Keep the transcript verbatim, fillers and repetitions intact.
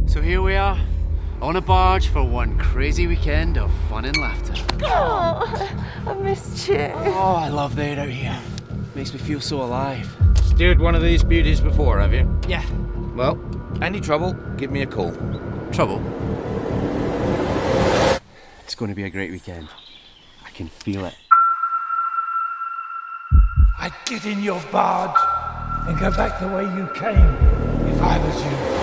So here we are, on a barge for one crazy weekend of fun and laughter. Oh, I missed you. Oh, I love the air out here. Makes me feel so alive. Steered one of these beauties before, have you? Yeah. Well, any trouble, give me a call. Trouble? It's going to be a great weekend. I can feel it. I'd get in your barge and go back the way you came if I was you.